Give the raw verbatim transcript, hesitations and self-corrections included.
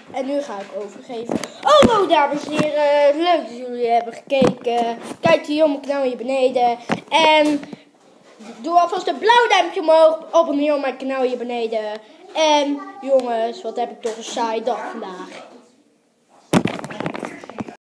En nu ga ik overgeven. Hallo dames en heren, leuk dat jullie hebben gekeken. Kijk hier op mijn kanaal hier beneden. En doe alvast een blauw duimpje omhoog. Abonneer op mijn kanaal hier beneden. En jongens, wat heb ik toch een saai dag vandaag.